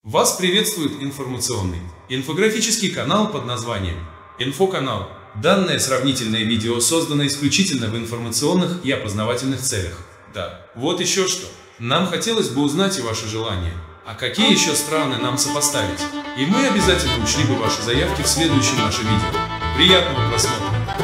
Вас приветствует информационный инфографический канал под названием Инфоканал. Данное сравнительное видео создано исключительно в информационных и опознавательных целях. Да, вот еще что. Нам хотелось бы узнать и ваши желания. А какие еще страны нам сопоставить? И мы обязательно учли бы ваши заявки в следующем нашем видео. Приятного просмотра!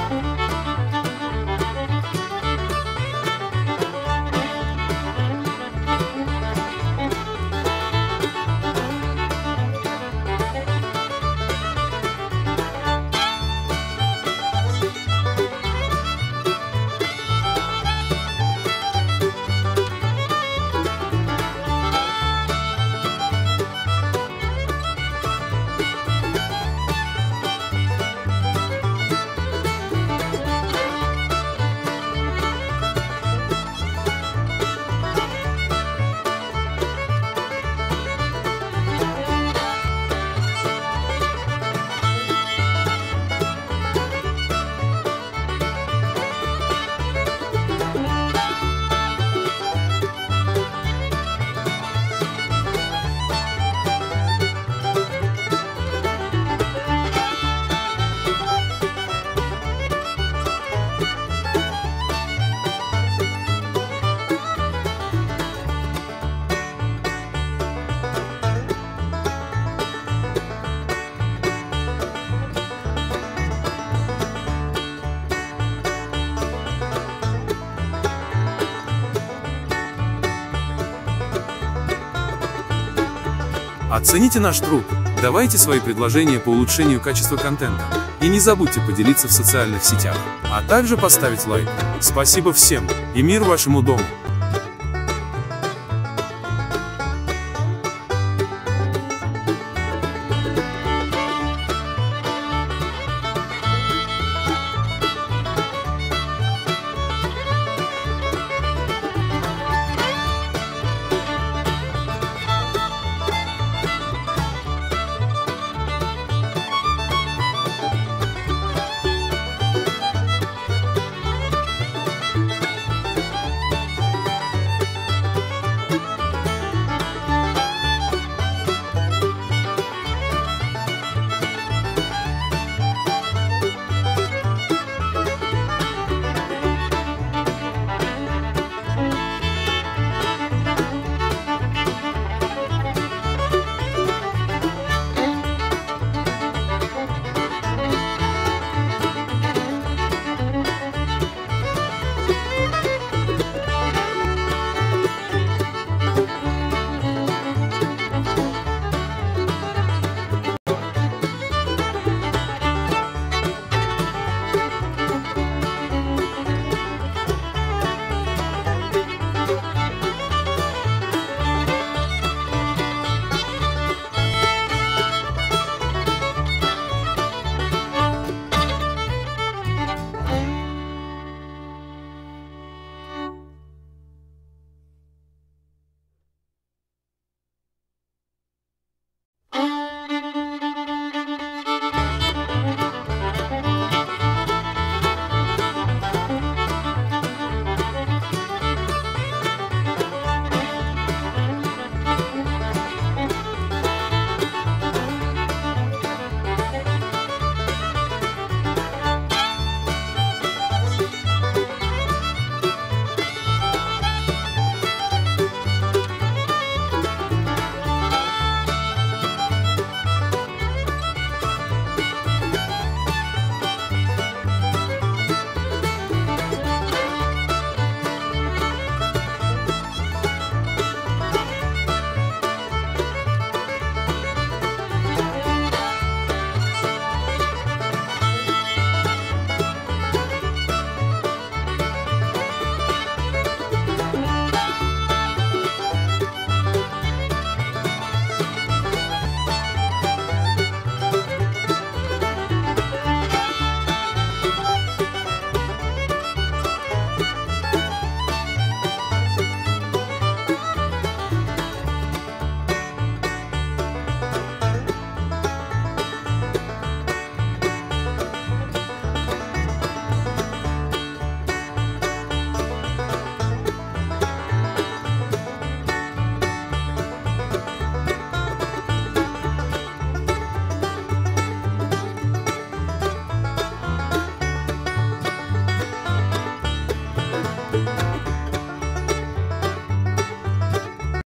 Оцените наш труд, давайте свои предложения по улучшению качества контента. И не забудьте поделиться в социальных сетях, а также поставить лайк. Спасибо всем, и мир вашему дому!